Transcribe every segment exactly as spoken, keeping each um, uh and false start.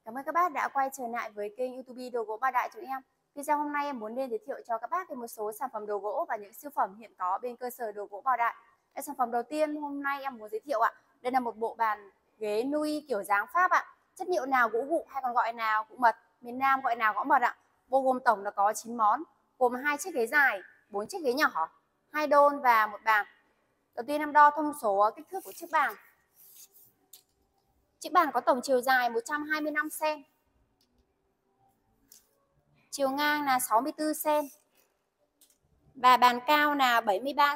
Cảm ơn các bác đã quay trở lại với kênh YouTube Đồ gỗ Ba Đại chúng em. Video hôm nay em muốn lên giới thiệu cho các bác về một số sản phẩm đồ gỗ và những siêu phẩm hiện có bên cơ sở Đồ gỗ Ba Đại. Cái sản phẩm đầu tiên hôm nay em muốn giới thiệu ạ, đây là một bộ bàn ghế nui kiểu dáng Pháp ạ. Chất liệu nào gỗ gụ hay còn gọi nào gỗ mật, miền Nam gọi nào gõ mật ạ. Bao gồm tổng là có chín món, gồm hai chiếc ghế dài, bốn chiếc ghế nhỏ, hai đôn và một bàn. Đầu tiên em đo thông số kích thước của chiếc bàn. Chiếc bàn có tổng chiều dài một trăm hai mươi lăm xăng-ti-mét, chiều ngang là sáu mươi tư xăng-ti-mét và bàn cao là bảy mươi ba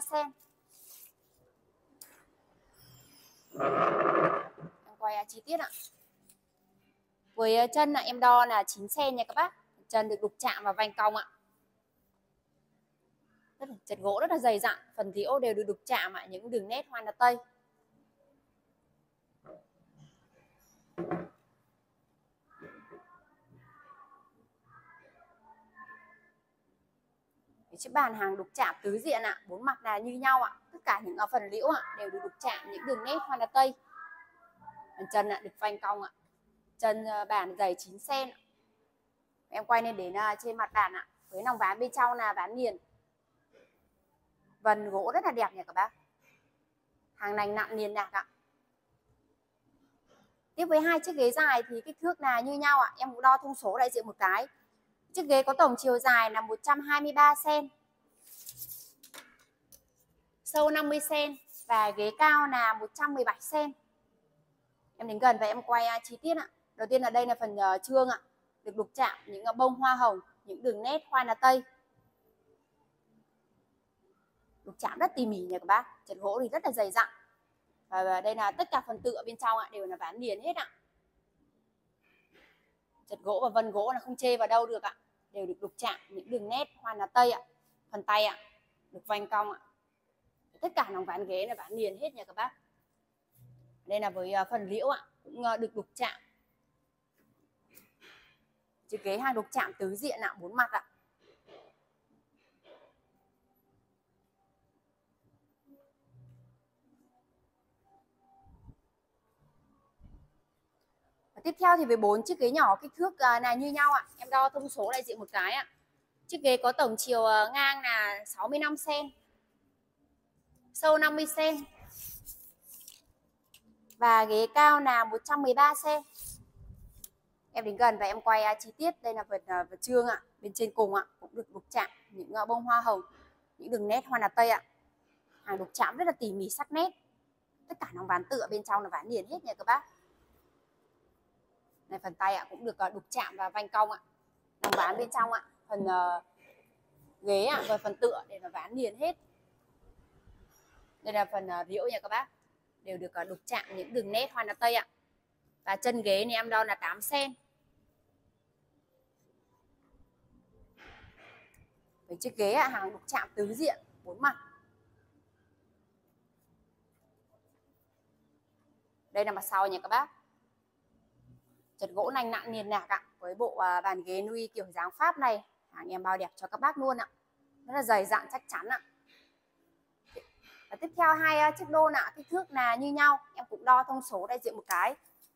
xăng-ti-mét. Em quay chi tiết ạ. Với chân là em đo là chín xăng-ti-mét nha các bác. Chân được đục chạm vào vành cong ạ. Rất là chất gỗ rất là dày dặn, phần liễu đều được đục chạm ạ, những đường nét hoa lá tây. Chiếc bàn hàng đục chạm tứ diện ạ, bốn mặt là như nhau ạ, tất cả những phần liễu ạ đều được đục chạm những đường nét hoa lá tây. Phần chân ạ được vành cong ạ, chân bàn dày chín xăng-ti-mét. Em quay lên đến trên mặt bàn ạ, với lòng ván bên trong là ván liền, vân gỗ rất là đẹp nha các bác, hàng lành nặn liền lạc ạ. Tiếp với hai chiếc ghế dài thì kích thước là như nhau ạ, em cũng đo thông số đại diện một cái. Chiếc ghế có tổng chiều dài là một trăm hai mươi ba xăng-ti-mét, sâu năm mươi xăng-ti-mét và ghế cao là một trăm mười bảy xăng-ti-mét. Em đến gần và em quay chi tiết ạ. Đầu tiên là đây là phần uh, trương ạ, được đục chạm những uh, bông hoa hồng, những đường nét hoa lá tây. Đục chạm rất tỉ mỉ nha các bác, chất gỗ thì rất là dày dặn. Và đây là tất cả phần tựa bên trong ạ đều là ván liền hết ạ. Chất gỗ và vân gỗ là không chê vào đâu được ạ, đều được đục chạm những đường nét hoa lá tây ạ. Phần tay ạ được vành cong ạ. Tất cả lòng ván ghế là ván liền hết nha các bác. Đây là với uh, phần liễu ạ, cũng uh, được đục chạm. Chiếc ghế hàng đục chạm tứ diện ạ, bốn mặt ạ. Và tiếp theo thì với bốn chiếc ghế nhỏ kích thước uh, là như nhau ạ. Em đo thông số đại diện một cái ạ. Chiếc ghế có tổng chiều uh, ngang là sáu mươi lăm xăng-ti-mét, sâu năm mươi xăng-ti-mét và ghế cao là một trăm mười ba xăng-ti-mét. Em đến gần và em quay uh, chi tiết. Đây là vật uh, vật trương ạ, bên trên cùng ạ cũng được đục chạm những uh, bông hoa hồng, những đường nét hoa lá tây ạ. Hàng đục chạm rất là tỉ mỉ sắc nét. Tất cả lòng ván tựa bên trong là ván liền hết nha các bác. Này phần tay ạ cũng được uh, đục chạm và vành cong ạ. Lòng ván bên trong ạ, phần uh, ghế ạ và phần tựa đều là ván liền hết. Đây là phần uh, liễu nha các bác, đều được uh, đục chạm những đường nét hoa lá tây ạ. Và chân ghế này em đo là tám xăng-ti-mét. Với chiếc ghế ạ, hàng đục chạm tứ diện, bốn mặt. Đây là mặt sau nha các bác. Chất gỗ lành nặn liền lạc ạ. Với bộ uh, bàn ghế nui kiểu dáng Pháp này, hàng em bao đẹp cho các bác luôn ạ. Rất là dày dặn chắc chắn ạ. Và tiếp theo hai uh, chiếc đôn ạ, kích thước là như nhau. Em cũng đo thông số đại diện một cái.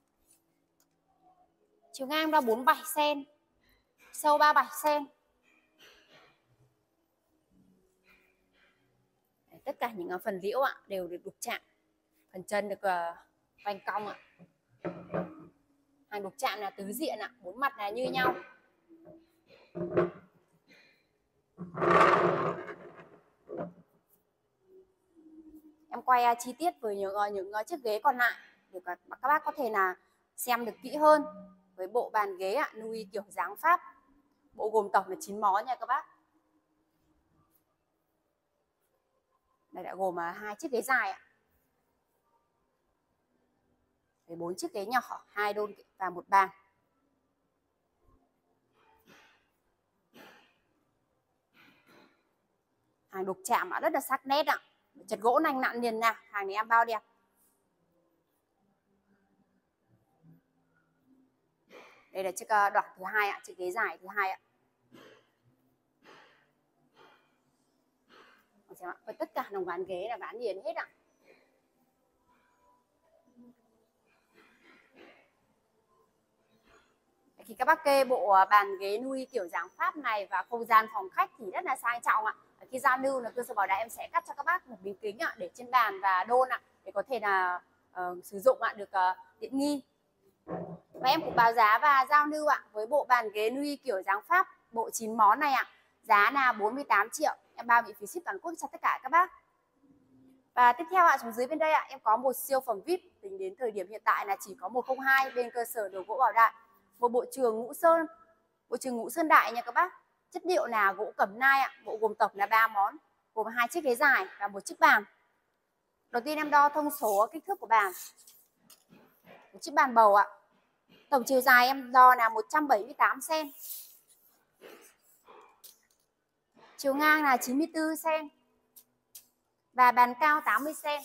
Chiều ngang đo bốn mươi bảy xăng-ti-mét, sâu ba mươi bảy xăng-ti-mét. Tất cả những uh, phần liễu ạ đều được đục chạm. Phần chân được uh, vành cong ạ. Hàng đục chạm là tứ diện ạ, bốn mặt là như nhau. Em quay uh, chi tiết với những uh, những uh, chiếc ghế còn lại để các, các bác có thể là xem được kỹ hơn. Với bộ bàn ghế ạ, nui kiểu dáng Pháp, bộ gồm tổng là chín món nha các bác. Đây đã gồm uh, hai chiếc ghế dài ạ, với bốn chiếc ghế nhỏ, hai đôn và một bàn. Hàng đục chạm ạ, rất là sắc nét ạ. Chất gỗ lành nặn liền lạc, hàng này em bao đẹp. Đây là chiếc đoạn thứ hai ạ, chiếc ghế dài thứ hai ạ. Và tất cả lòng ván ghế là ván liền hết ạ. Thì các bác kê bộ bàn ghế nui kiểu dáng Pháp này và không gian phòng khách thì rất là sang trọng ạ. Khi giao lưu là cơ sở Bảo Đại em sẽ cắt cho các bác một miếng kính ạ, để trên bàn và đôn ạ, để có thể là uh, sử dụng ạ, được uh, tiện nghi. Và em cũng báo giá và giao lưu ạ, với bộ bàn ghế nui kiểu dáng Pháp bộ chín món này ạ, giá là bốn mươi tám triệu, em bao bị phí ship toàn quốc cho tất cả các bác. Và tiếp theo ạ, xuống dưới bên đây ạ, em có một siêu phẩm vi ai pi tính đến thời điểm hiện tại là chỉ có một không hai bên cơ sở đồ gỗ Bảo Đại. Một bộ trường ngũ sơn, bộ trường ngũ sơn đại nha các bác. Chất liệu là gỗ cẩm nai ạ, bộ gồm tổng là ba món, gồm hai chiếc ghế dài và một chiếc bàn. Đầu tiên em đo thông số kích thước của bàn. Một chiếc bàn bầu ạ. Tổng chiều dài em đo là một trăm bảy mươi tám xăng-ti-mét. Chiều ngang là chín mươi tư xăng-ti-mét. Và bàn cao tám mươi xăng-ti-mét.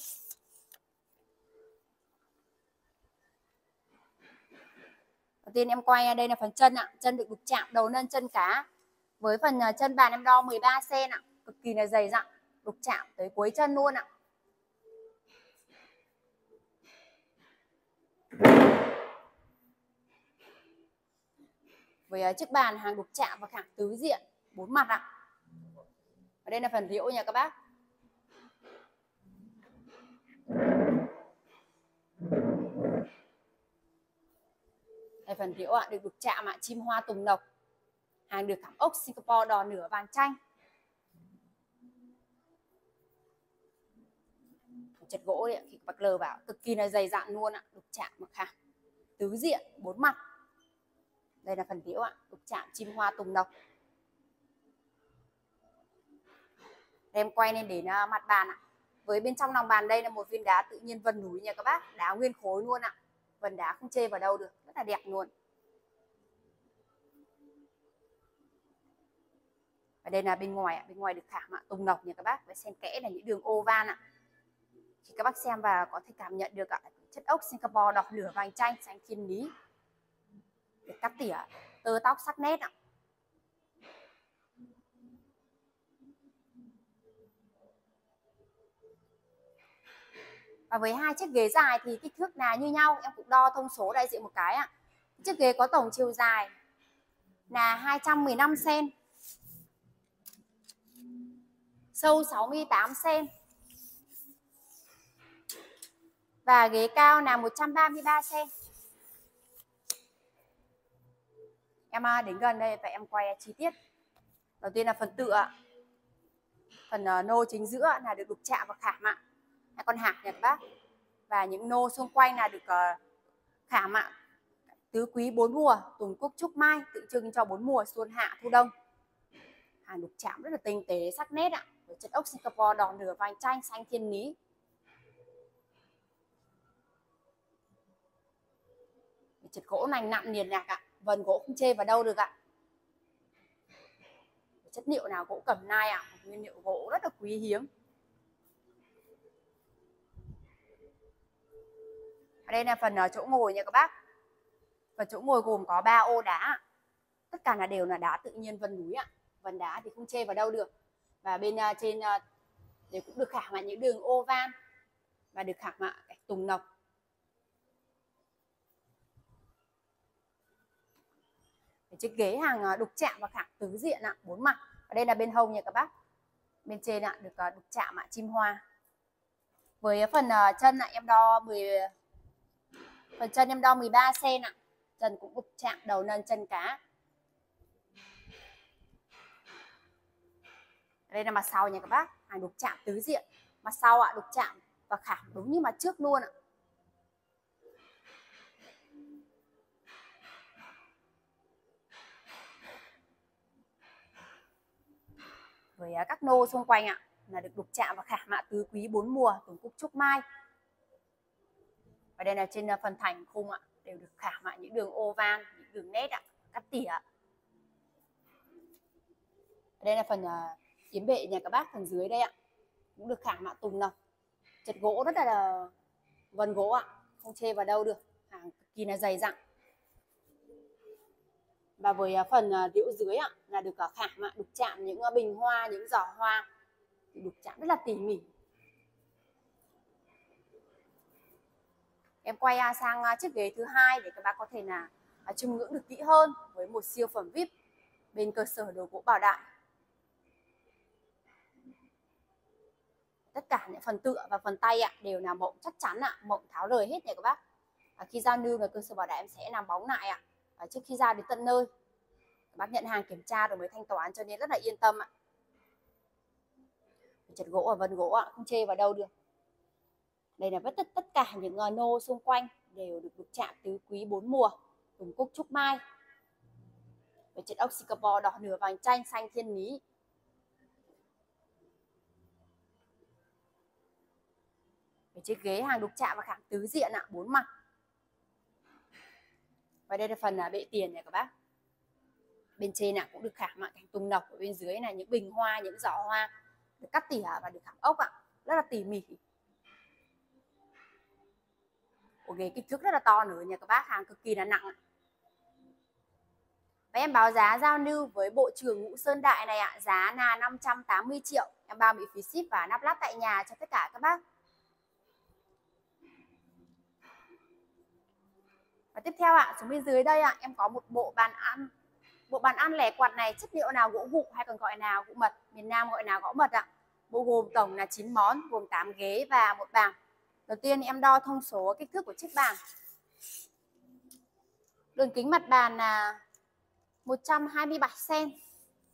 Đầu tiên em quay đây là phần chân ạ, chân được đục chạm đầu nâng chân cá. Với phần chân bàn em đo mười ba xăng-ti-mét ạ, cực kỳ là dày dặn, đục chạm tới cuối chân luôn ạ. Với chiếc bàn hàng đục chạm và khảm tứ diện bốn mặt ạ. Và đây là phần liễu nha các bác. Đây phần liễu ạ, được đục chạm ạ, chim hoa tùng lộc. Hàng được khảm ốc Singapore đỏ nửa vàng chanh. Chật gỗ đấy, khi bác lờ vào cực kỳ là dày dặn luôn ạ, đục chạm và khảm tứ diện bốn mặt. Đây là phần liễu ạ, đục chạm chim hoa tùng lộc. Em quay lên đến mặt bàn ạ. Với bên trong lòng bàn đây là một viên đá tự nhiên vân núi nha các bác, đá nguyên khối luôn ạ. Vân đá không chê vào đâu được, rất là đẹp luôn. Và đây là bên ngoài ạ, bên ngoài được khảm ạ, tùng lộc nha các bác, và xen kẽ là những đường ô van ạ. Thì các bác xem và có thể cảm nhận được ạ, chất ốc Singapore đỏ lửa vàng chanh xanh thiên lý. Được cắt tỉa tơ tóc sắc nét ạ. Và với hai chiếc ghế dài thì kích thước là như nhau, em cũng đo thông số đại diện một cái ạ. Chiếc ghế có tổng chiều dài là hai trăm mười lăm xăng-ti-mét, sâu sáu mươi tám xăng-ti-mét và ghế cao là một trăm ba mươi ba xăng-ti-mét. Em đến gần đây và em quay chi tiết. Đầu tiên là phần tựa ạ. Phần nô chính giữa là được đục chạm và khảm ạ, hai con hạc nha các bác. Và những nô xung quanh là được khảm ạ, tứ quý bốn mùa, tùng cúc trúc mai, tượng trưng cho bốn mùa xuân hạ thu đông. Hàng đục chạm rất là tinh tế sắc nét ạ, với chất ốc Singapore đỏ lửa vàng chanh xanh thiên lý. Chất gỗ lành nặng liền nhạc ạ, vần gỗ không chê vào đâu được ạ. Chất liệu nào gỗ cẩm nai ạ, nguyên liệu gỗ rất là quý hiếm. Ở đây là phần chỗ ngồi nha các bác. Phần chỗ ngồi gồm có ba ô đá, tất cả là đều là đá tự nhiên vân núi ạ. Vân đá thì không chê vào đâu được. Và bên trên thì cũng được khảm những đường ô van và được khảm gạch tùng lộc. Chiếc ghế hàng đục chạm và khảm tứ diện ạ, bốn mặt. Ở đây là bên hông nha các bác. Bên trên ạ được đục chạm ạ, chim hoa. Với phần chân ạ em đo mười phần chân em đo mười ba xăng-ti-mét ạ. Chân cũng đục chạm đầu nâng chân cá. Đây là mặt sau nha các bác, hàng đục chạm tứ diện. Mặt sau ạ đục chạm và khảm đúng như mặt trước luôn ạ. Với các nô xung quanh ạ là được đục chạm và khảm ạ, tứ quý bốn mùa, tùng cúc trúc mai. Và đây là trên phần thành khung ạ, đều được khảm ạ những đường ô van, những đường nét ạ, cắt tỉa. Đây là phần yếm bệ nhà các bác, phần dưới đây ạ cũng được khảm ạ tùng lộc. Chất gỗ rất là vân gỗ ạ, không chê vào đâu được, hàng cực kỳ là dày dặn. Và với phần liễu dưới ạ là được khảm ạ, đục chạm những bình hoa, những giỏ hoa, đục chạm rất là tỉ mỉ. Em quay sang chiếc ghế thứ hai để các bác có thể là và chiêm ngưỡng được kỹ hơn với một siêu phẩm vi ai pi bên cơ sở đồ gỗ Bảo Đại. Tất cả những phần tựa và phần tay ạ đều là mộng chắc chắn ạ, mộng tháo rời hết nha các bác. Và khi giao lưu về cơ sở Bảo Đại em sẽ làm bóng lại ạ. Và trước khi giao đến tận nơi, các bác nhận hàng kiểm tra rồi mới thanh toán, cho nên rất là yên tâm ạ. Chật gỗ ở vân gỗ ạ, không chê vào đâu được. Đây là tất tất cả những nô xung quanh đều được đục chạm tứ quý bốn mùa, tùng cúc trúc mai. Với chất ốc Singapore đỏ nửa vàng chanh xanh thiên lý. Với chiếc ghế hàng đục chạm và khảm tứ diện ạ, bốn mặt. Và đây là phần bệ tiền này các bác. Bên trên ạ cũng được khảm ạ, cành tùng nọc, ở bên dưới là những bình hoa, những giỏ hoa được cắt tỉa và được khảm ốc ạ, rất là tỉ mỉ. Ổ ghế kích thước rất là to nữa nha các bác, hàng cực kỳ là nặng ạ. Và em báo giá giao lưu với bộ trường Ngũ Sơn Đại này ạ, giá là năm trăm tám mươi triệu, em bao miễn phí ship và lắp ráp tại nhà cho tất cả các bác. Và tiếp theo ạ, xuống bên dưới đây ạ, em có một bộ bàn ăn. Bộ bàn ăn lẻ quạt này chất liệu nào gỗ vụn hay còn gọi nào gỗ mật, miền Nam gọi nào gõ mật ạ. Bộ gồm tổng là chín món, gồm tám ghế và một bàn. Đầu tiên em đo thông số kích thước của chiếc bàn. Đường kính mặt bàn là một trăm hai mươi bảy xăng ti mét.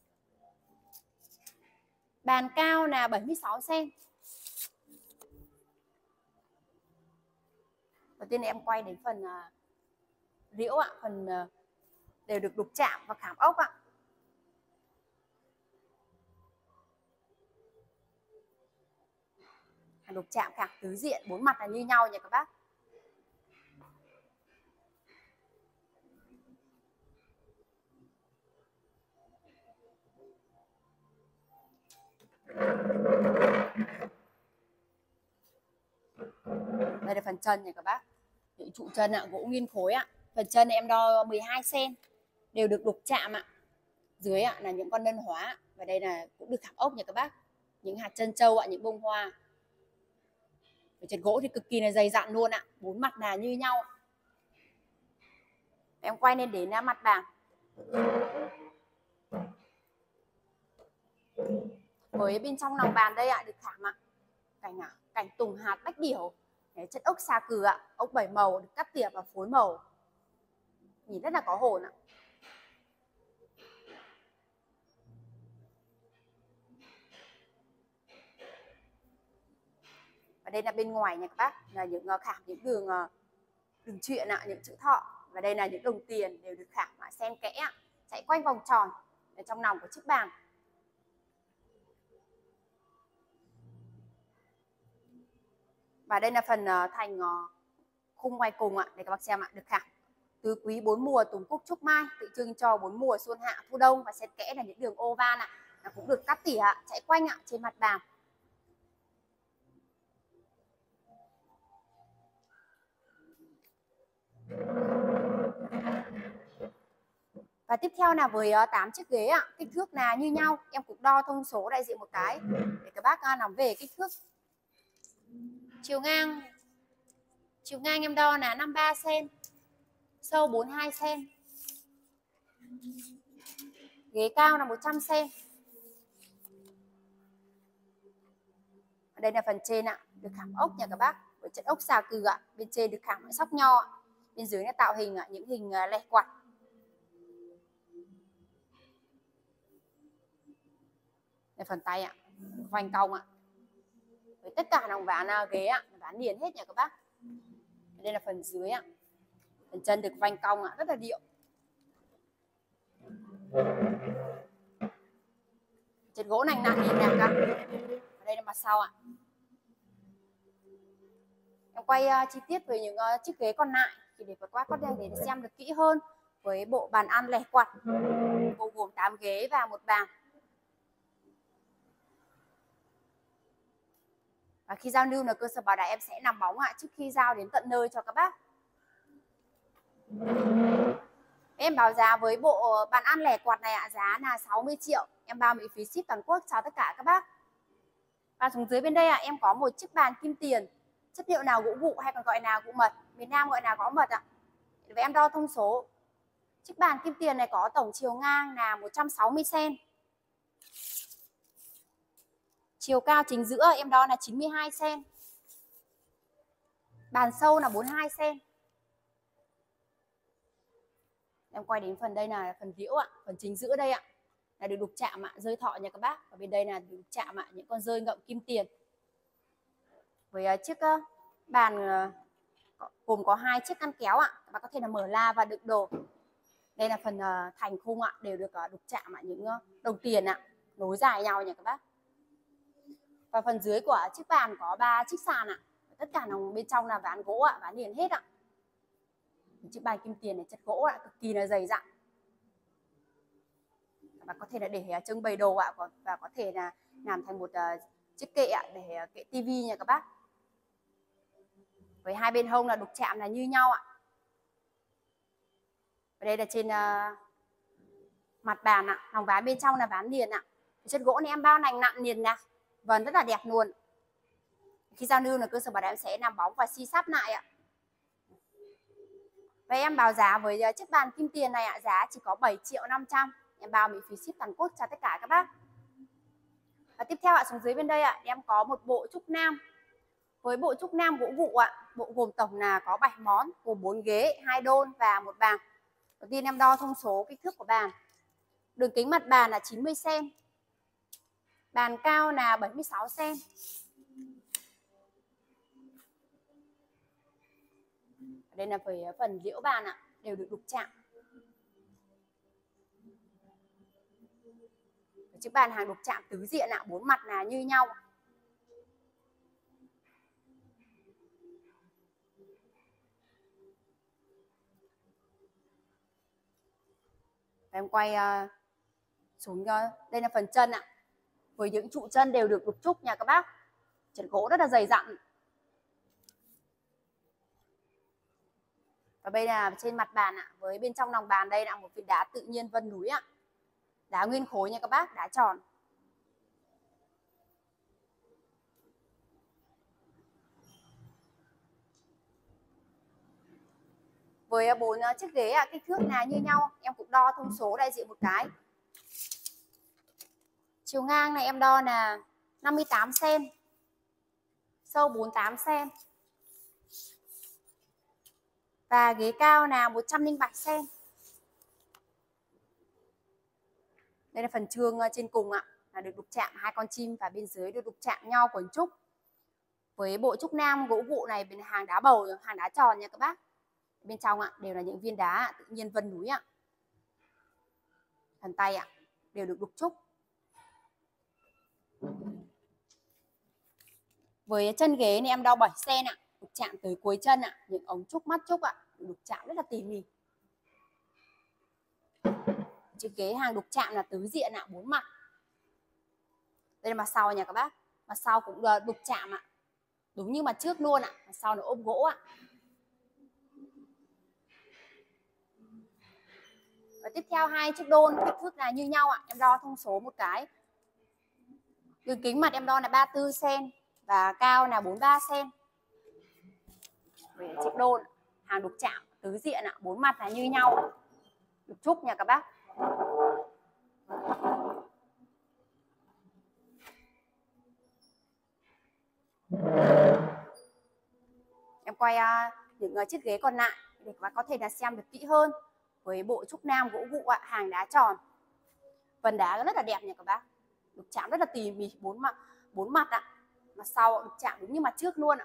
Bàn cao là bảy mươi sáu xăng ti mét. Đầu tiên em quay đến phần liễu ạ, phần đều được đục chạm và khảm ốc ạ. Đục chạm khảm tứ diện, bốn mặt là như nhau nha các bác. Đây là phần chân này các bác. Những trụ chân ạ, gỗ nguyên khối ạ. Phần chân này em đo mười hai xăng ti mét, đều được đục chạm ạ. Dưới ạ là những con lân hóa và đây là cũng được khảm ốc nha các bác. Những hạt chân trâu ạ, những bông hoa. Và chân gỗ thì cực kỳ là dày dặn luôn ạ, bốn mặt là như nhau. Em quay lên đến mặt bàn. Với bên trong lòng bàn đây ạ, được khảm ạ cảnh ạ, cảnh tùng hạt bách điểu, chất ốc xà cừ ạ, ốc bảy màu được cắt tỉa và phối màu, nhìn rất là có hồn ạ. Và đây là bên ngoài nha các bác, là những khảm những đường đường truyện ạ, những chữ thọ. Và đây là những đồng tiền đều được khảm xen kẽ ạ, chạy quanh vòng tròn ở trong lòng của chiếc bàn. Và đây là phần thành khung ngoài cùng ạ, để các bác xem ạ, được khảm tứ quý bốn mùa, tùng cúc trúc mai, tượng trưng cho bốn mùa xuân hạ thu đông. Và xen kẽ là những đường oval ạ, nó cũng được cắt tỉa chạy quanh ạ trên mặt bàn. Và tiếp theo là với tám chiếc ghế ạ, kích thước là như nhau, em cũng đo thông số đại diện một cái để các bác nắm về kích thước. Chiều ngang chiều ngang em đo là năm mươi ba xăng ti mét, sâu bốn mươi hai xăng ti mét. Ghế cao là một trăm xăng ti mét. Đây là phần trên ạ, được khảm ốc nha các bác, với chất ốc xà cừ ạ, bên trên được khảm sóc nho ạ. Bên dưới là tạo hình ạ, những hình lẻ quạt. Đây phần tay ạ, vành cong ạ. Với tất cả lòng ván ghế ạ, ván liền hết nha các bác. Đây là phần dưới ạ. Phần chân được vành cong ạ, rất là điệu. Chân gỗ nành nặng nhìn đẹp ạ. Đây là mặt sau ạ. Em quay uh, chi tiết về những uh, chiếc ghế còn lại thì để các bác có thể để xem được kỹ hơn với bộ bàn ăn lẻ quạt, bộ gồm tám ghế và một bàn. Và khi giao lưu là cơ sở Bảo Đại em sẽ làm bóng ạ trước khi giao đến tận nơi cho các bác. Em báo giá với bộ bàn ăn lẻ quạt này ạ, giá là sáu mươi triệu, em bao miễn phí ship toàn quốc cho tất cả các bác. Và xuống dưới bên đây ạ, em có một chiếc bàn kim tiền, chất liệu nào gỗ vụn hay còn gọi nào gỗ mật, miền Nam gọi nào gõ mật ạ. Và em đo thông số Chiếc bàn kim tiền này có tổng chiều ngang là một trăm sáu mươi xăng-ti-mét. Chiều cao chính giữa em đo là chín mươi hai xăng-ti-mét. Bàn sâu là bốn mươi hai xăng-ti-mét. Em quay đến phần đây là phần liễu ạ, phần chính giữa đây ạ. Là được đục chạm ạ, rơi thọ nha các bác. Ở bên đây là được đục chạm ạ, những con rơi ngậm kim tiền. Với chiếc bàn gồm có hai chiếc ngăn kéo ạ, các bác có thể là mở la và đựng đồ. Đây là phần thành khung ạ, đều được đục chạm ạ, những đồng tiền ạ, nối dài nhau nha các bác. Và phần dưới của chiếc bàn có ba chiếc sàn ạ. Tất cả là bên trong là ván gỗ ạ, ván liền hết ạ. Chiếc bàn kim tiền này chất gỗ ạ, cực kỳ là dày dặn. Các bác có thể là để trưng bày đồ ạ, và có thể là làm thành một chiếc kệ ạ, để kệ tivi nha các bác. Với hai bên hông là đục chạm là như nhau ạ. Và đây là trên uh, mặt bàn ạ, lòng ván bên trong là ván liền ạ. Chất gỗ này em bao nành nặn liền nè, vân rất là đẹp luôn. Khi giao lưu là cơ sở bảo đảm sẽ làm bóng và xi sáp lại ạ. Và em báo giá với chiếc bàn kim tiền này ạ, giá chỉ có bảy triệu năm trăm. Em bao miễn phí ship toàn quốc cho tất cả các bác. Và tiếp theo ạ, xuống dưới bên đây ạ, em có một bộ trúc nam. Với bộ trúc nam gỗ vụ ạ, bộ gồm tổng là có bảy món, gồm bốn ghế, hai đôn và một bàn. Đầu tiên em đo thông số kích thước của bàn. Đường kính mặt bàn là chín mươi xăng-ti-mét. Bàn cao là bảy mươi sáu xăng-ti-mét. Đây là về phần liễu bàn ạ, đều được đục chạm. Chiếc bàn hàng đục chạm tứ diện ạ, bốn mặt là như nhau. Em quay uh, xuống uh, đây là phần chân ạ. Với những trụ chân đều được đục trúc nha các bác. Chân gỗ rất là dày dặn. Và đây là trên mặt bàn ạ, với bên trong lòng bàn đây là một viên đá tự nhiên vân núi ạ. Đá nguyên khối nha các bác, đá tròn. Với bốn chiếc ghế ạ, kích thước là như nhau, em cũng đo thông số đại diện một cái. Chiều ngang này em đo là năm mươi tám xăng-ti-mét, sâu bốn mươi tám xăng-ti-mét. Và ghế cao là một trăm lẻ bảy xăng-ti-mét. Đây là phần trương trên cùng ạ, là được đục chạm hai con chim và bên dưới được đục chạm nhau quấn trúc. Với bộ trúc nam gỗ vụ này bên hàng đá bầu, hàng đá tròn nha các bác. Bên trong ạ đều là những viên đá tự nhiên vân núi ạ. Phần tay ạ đều được đục trúc. Với chân ghế này em đo bảy xăng-ti-mét ạ, đục chạm tới cuối chân ạ, những ống trúc mắt trúc ạ, đục chạm rất là tỉ mỉ. Chiếc ghế hàng đục chạm là tứ diện ạ, bốn mặt. Đây là mặt sau nha các bác, mặt sau cũng đục chạm ạ, đúng như mặt trước luôn ạ, mặt sau là ốp gỗ ạ. Và tiếp theo hai chiếc đôn kích thước là như nhau ạ, em đo thông số một cái. Đường kính mặt em đo là ba mươi tư xăng-ti-mét và cao là bốn mươi ba xăng-ti-mét. Về chiếc đôn hàng đục chạm tứ diện ạ, bốn mặt là như nhau, đục trúc nha các bác. Em quay uh, những uh, chiếc ghế còn lại để các bác có thể là xem được kỹ hơn. Với bộ trúc nam gỗ vụ ạ, hàng đá tròn, phần đá rất là đẹp nha các bác, đục chạm rất là tỉ mỉ, bốn mặt bốn mặt ạ, mặt sau đục chạm đúng như mặt trước luôn ạ.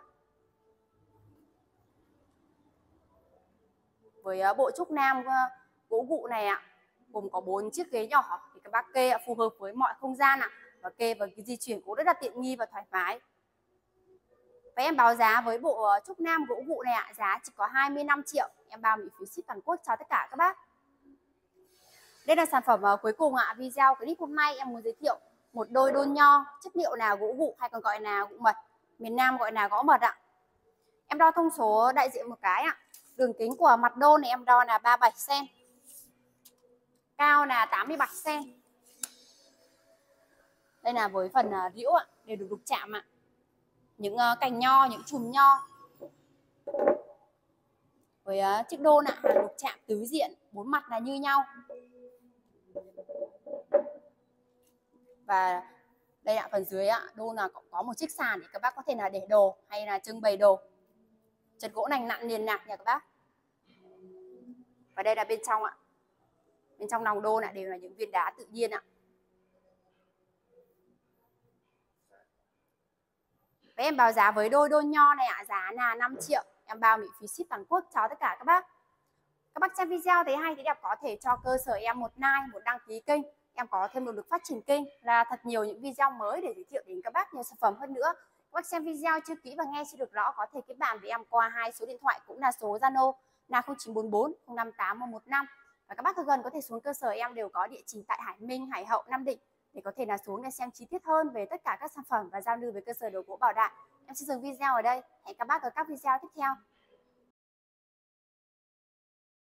Với uh, bộ trúc nam uh, gỗ vụ này ạ, gồm có bốn chiếc ghế nhỏ thì các bác kê ạ, phù hợp với mọi không gian ạ, và kê vào cái di chuyển cũng rất là tiện nghi và thoải mái. Và em báo giá với bộ trúc nam gỗ vụ này ạ, giá chỉ có hai mươi lăm triệu, em bao miễn phí ship toàn quốc cho tất cả các bác. Đây là sản phẩm uh, cuối cùng ạ. Video clip hôm nay em muốn giới thiệu một đôi đôn nho, chất liệu là gỗ vụ hay còn gọi là gỗ mật, miền Nam gọi là gõ mật ạ. Em đo thông số đại diện một cái ạ. Đường kính của mặt đôn này em đo là ba mươi bảy xăng-ti-mét, cao là tám mươi bảy xăng-ti-mét. Đây là với phần uh, liễu ạ, đều được đục chạm ạ. Những uh, cành nho, những chùm nho. với uh, chiếc đôn ạ, hàng lục chạm tứ diện, bốn mặt là như nhau. Và đây ạ, phần dưới ạ, đôn là có một chiếc sàn để các bác có thể là để đồ hay là trưng bày đồ. Chật gỗ nành nặn liền nạc nha các bác. Và đây là bên trong ạ. Bên trong lòng đôn ạ đều là những viên đá tự nhiên ạ. Và em báo giá với đôi đôn nho này ạ, giá là năm triệu. Em bao miễn phí ship toàn quốc cho tất cả các bác. Các bác xem video thấy hay thì đẹp có thể cho cơ sở em một like, một đăng ký kênh. Em có thêm động lực phát triển kênh là thật nhiều những video mới để giới thiệu đến các bác nhiều sản phẩm hơn nữa. Các bác xem video chưa kỹ và nghe chưa được rõ có thể kết bạn với em qua hai số điện thoại cũng là số Zalo là không chín bốn bốn không năm tám một một năm. Và các bác ở gần có thể xuống cơ sở em đều có địa chỉ tại Hải Minh, Hải Hậu, Nam Định để có thể là xuống để xem chi tiết hơn về tất cả các sản phẩm và giao lưu với cơ sở đồ gỗ Bảo Đại. Em xin dừng video ở đây. Hẹn các bác ở các video tiếp theo.